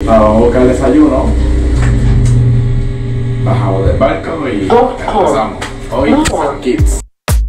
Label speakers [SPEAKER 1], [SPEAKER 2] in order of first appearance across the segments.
[SPEAKER 1] Vamos a buscar el desayuno. Bajamos del barco y empezamos. Hoy son kids.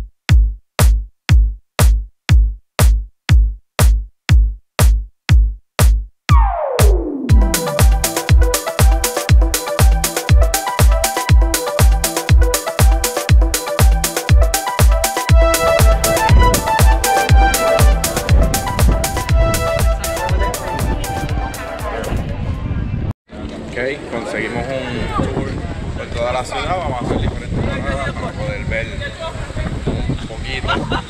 [SPEAKER 1] Conseguimos un tour por toda la ciudad, vamos a hacer diferentes paradas para poder ver un poquito.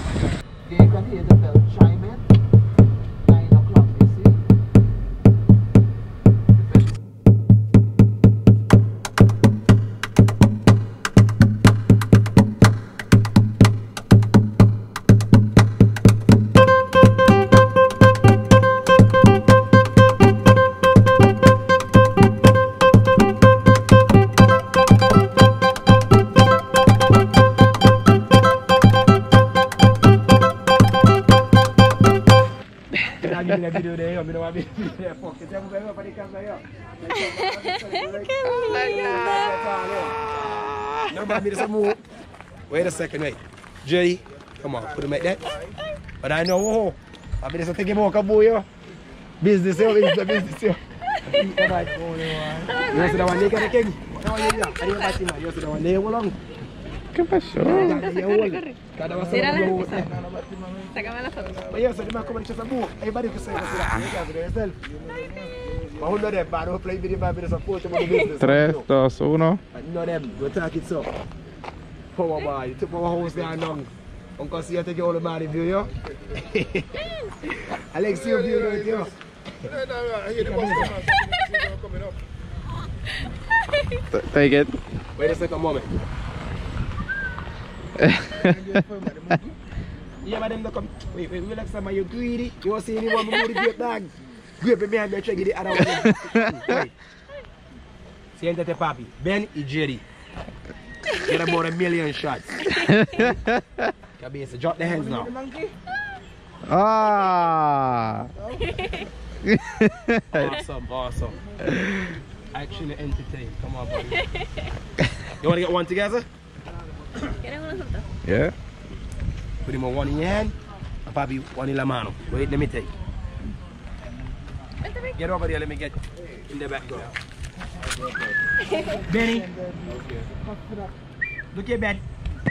[SPEAKER 2] Wait a second, wait. Jay, come on, put him like that. But I know, I mean, it's a thing about Kabuyo. Business, business. You see the one naked king? No, you're not. I didn't him. You see the one naked along.
[SPEAKER 1] ¿Qué pasó?
[SPEAKER 3] Sácame la foto.
[SPEAKER 2] Oye, se llama como dices a mu. Everybody can say yourself. But who know them, man? Who play video, man? There's a photo about the business.
[SPEAKER 1] 3, 2, 1.
[SPEAKER 2] Know them. We'll talk it so. Power boy, you took our house there long. Uncle see you take all the money view, yo. Alex, see you view it, yo.
[SPEAKER 1] Take it.
[SPEAKER 2] Wait a second, moment. Yeah, madam, look come. Wait, relax, man. You greedy. You want to see anyone move the great dog? Great, me and me try to get the other one. Wait. See enter the papi. Ben and Jerry. Get about 1 million shots. Kabisa, drop the hands now.
[SPEAKER 1] Ah.
[SPEAKER 2] Awesome, awesome. Actually entertained. Come on, buddy. You want to get one together?
[SPEAKER 1] Yeah.
[SPEAKER 2] Put him on one in your hand, and probably one in la mano. Wait, let me take. Get over there, let me get in the background. Benny, look here, Ben.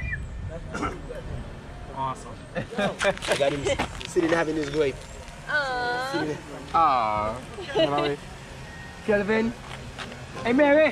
[SPEAKER 2] Awesome. I got him sitting having his grape.
[SPEAKER 1] Ah.
[SPEAKER 2] Kelvin. Hey, Mary.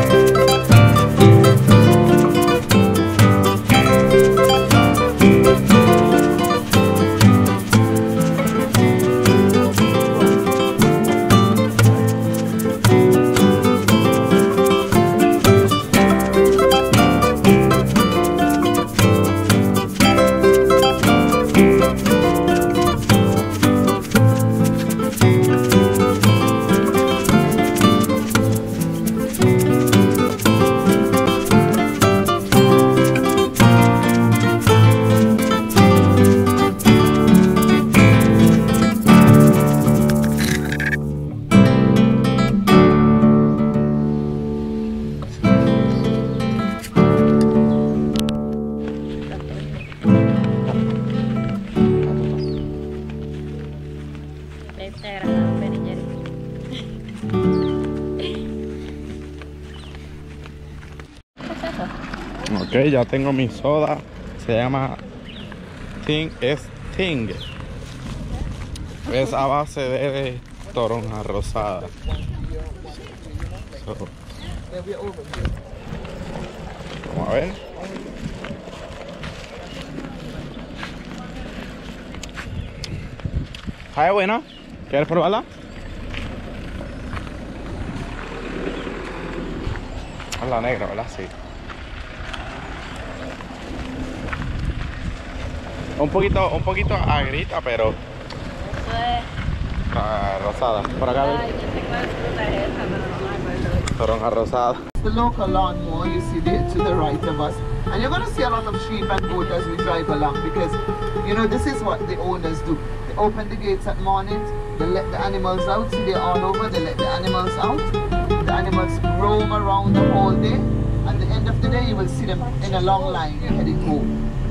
[SPEAKER 1] Ok, ya tengo mi soda. Se llama Ting. Es a base de toronja rosada. Vamos a ver. Ay, buena. ¿Quieres probarla? Es la negra, ¿verdad? Sí. Un poquito agrita, pero
[SPEAKER 3] Eso es.
[SPEAKER 1] Rosada. Por acá.
[SPEAKER 3] Ay, yo sé cuál fruta es esa, pero no me acuerdo.
[SPEAKER 1] Toronja rosada.
[SPEAKER 4] The local lawnmower you see there to the right of us, and you're going to see a lot of sheep and goat as we drive along, because you know this is what the owners do. They open the gates at morning, They let the animals out, see they're all over, they let the animals out. The animals roam around the whole day. At the end of the day, you will see them in a long line heading home.